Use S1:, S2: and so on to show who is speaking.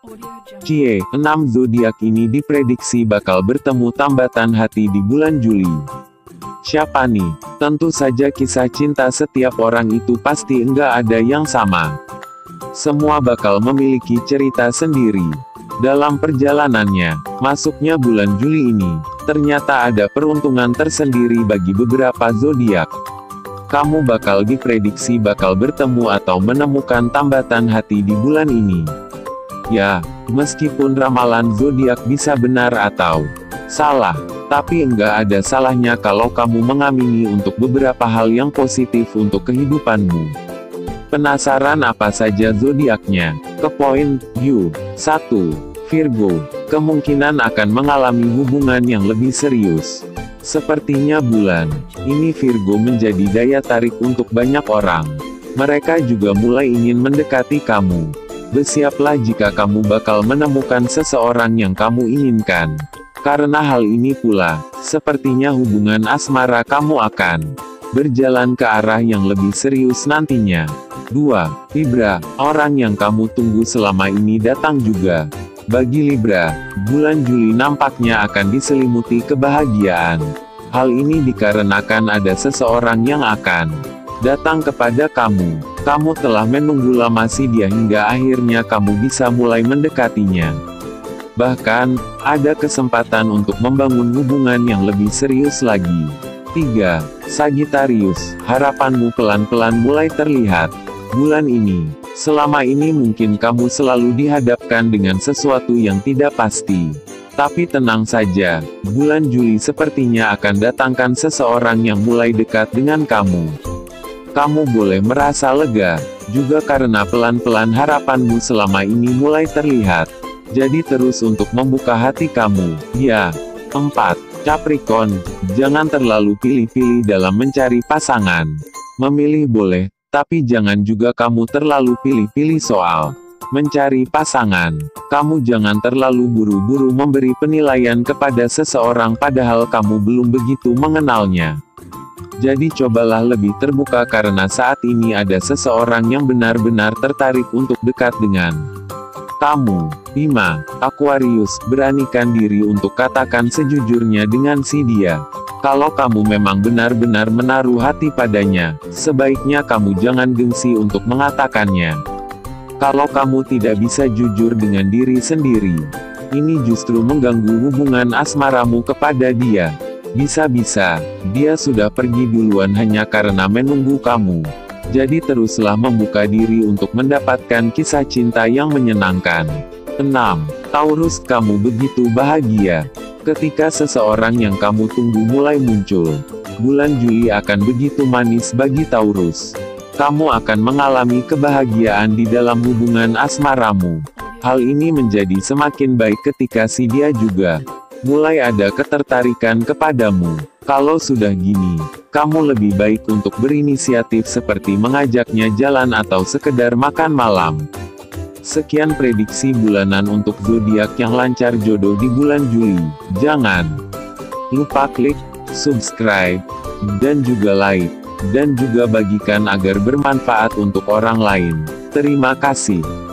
S1: Cie, 6 zodiak ini diprediksi bakal bertemu tambatan hati di bulan Juli. Siapa nih? Tentu saja kisah cinta setiap orang itu pasti enggak ada yang sama. Semua bakal memiliki cerita sendiri. Dalam perjalanannya, masuknya bulan Juli ini, ternyata ada peruntungan tersendiri bagi beberapa zodiak. Kamu bakal diprediksi bakal bertemu atau menemukan tambatan hati di bulan ini. Ya, meskipun ramalan zodiak bisa benar atau salah, tapi enggak ada salahnya kalau kamu mengamini untuk beberapa hal yang positif untuk kehidupanmu. Penasaran apa saja zodiaknya? Ke poin, yuk. 1. Virgo. Kemungkinan akan mengalami hubungan yang lebih serius. Sepertinya bulan ini Virgo menjadi daya tarik untuk banyak orang. Mereka juga mulai ingin mendekati kamu. Bersiaplah jika kamu bakal menemukan seseorang yang kamu inginkan. Karena hal ini pula, sepertinya hubungan asmara kamu akan berjalan ke arah yang lebih serius nantinya. 2. Libra. Orang yang kamu tunggu selama ini datang juga. Bagi Libra, bulan Juli nampaknya akan diselimuti kebahagiaan. Hal ini dikarenakan ada seseorang yang akan datang kepada kamu. Kamu telah menunggu lama sih dia hingga akhirnya kamu bisa mulai mendekatinya. Bahkan, ada kesempatan untuk membangun hubungan yang lebih serius lagi. 3. Sagittarius. Harapanmu pelan-pelan mulai terlihat. Bulan ini, selama ini mungkin kamu selalu dihadapkan dengan sesuatu yang tidak pasti. Tapi tenang saja, bulan Juli sepertinya akan datangkan seseorang yang mulai dekat dengan kamu. Kamu boleh merasa lega, juga karena pelan-pelan harapanmu selama ini mulai terlihat. Jadi terus untuk membuka hati kamu, ya. 4. Capricorn, jangan terlalu pilih-pilih dalam mencari pasangan. Memilih boleh, tapi jangan juga kamu terlalu pilih-pilih soal mencari pasangan. Kamu jangan terlalu buru-buru memberi penilaian kepada seseorang padahal kamu belum begitu mengenalnya. Jadi cobalah lebih terbuka karena saat ini ada seseorang yang benar-benar tertarik untuk dekat dengan kamu. 5. Aquarius, beranikan diri untuk katakan sejujurnya dengan si dia. Kalau kamu memang benar-benar menaruh hati padanya, sebaiknya kamu jangan gengsi untuk mengatakannya. Kalau kamu tidak bisa jujur dengan diri sendiri, ini justru mengganggu hubungan asmaramu kepada dia. Bisa-bisa, dia sudah pergi duluan hanya karena menunggu kamu. Jadi teruslah membuka diri untuk mendapatkan kisah cinta yang menyenangkan. 6. Taurus, kamu begitu bahagia ketika seseorang yang kamu tunggu mulai muncul. Bulan Juli akan begitu manis bagi Taurus. Kamu akan mengalami kebahagiaan di dalam hubungan asmaramu. Hal ini menjadi semakin baik ketika si dia juga mulai ada ketertarikan kepadamu. Kalau sudah gini, kamu lebih baik untuk berinisiatif seperti mengajaknya jalan atau sekedar makan malam. Sekian prediksi bulanan untuk zodiak yang lancar jodoh di bulan Juli. Jangan lupa klik subscribe dan juga like, dan juga bagikan agar bermanfaat untuk orang lain. Terima kasih.